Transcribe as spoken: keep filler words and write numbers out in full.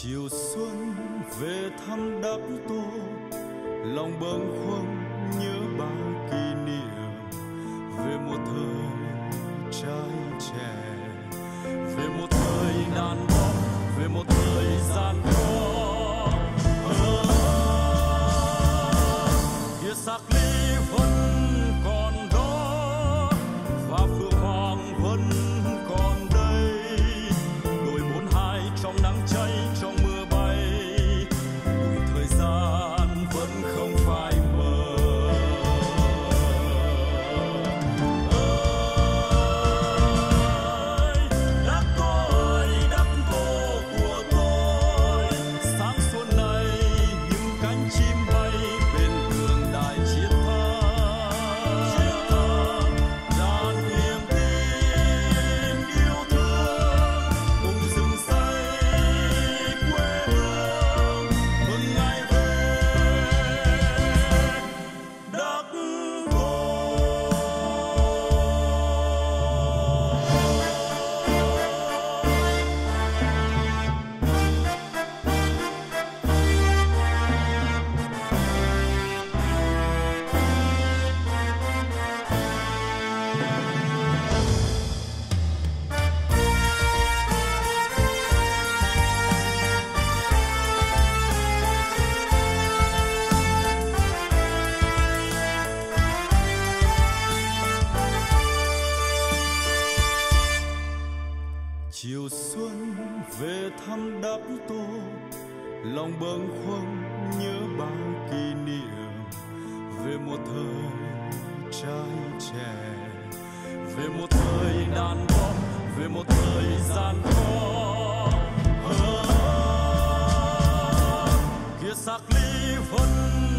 chiều xuân về thăm đắp tô, lòng bâng khuâng nhớ bao kỷ niệm về một thời trai trẻ, về một thời đàn bóng, về một thời gian có kia xác ly vẫn còn đó và phượng hoàng vẫn còn đây, đôi bốn hai trong nắng cháy trong mưa bay, lùi thời gian vẫn không phai mờ. Ơi đắp tôi đắp tô của tôi, sáng xuân này những cánh chim bay bên tường đài chiến thắng, chiến thắng đàn niềm tin yêu thương cùng rừng xây quê hương, mừng ngày về đất tôi. Chiều xuân về thăm đắp tô, lòng bâng khuâng nhớ bao kỷ niệm về một thời trai trẻ, về một thời đàn bóng, về một thời gian có kia xác ly vẫn